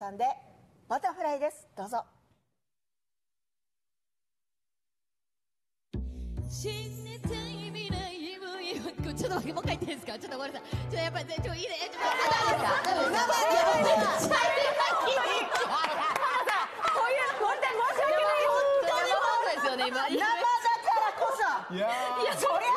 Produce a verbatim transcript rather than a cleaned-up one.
さんでバタフライです。どうぞ。 ちょっと待って、もう一回言っていいですか。ちょっとごめんなさい。ちょっとやっぱり、ちょっといいね。ちょっと、あ、 ダメですか。ダメですか。こういう、本当に申し訳ない。本当にそうですよね、今。生だからこそ。いや、そりゃ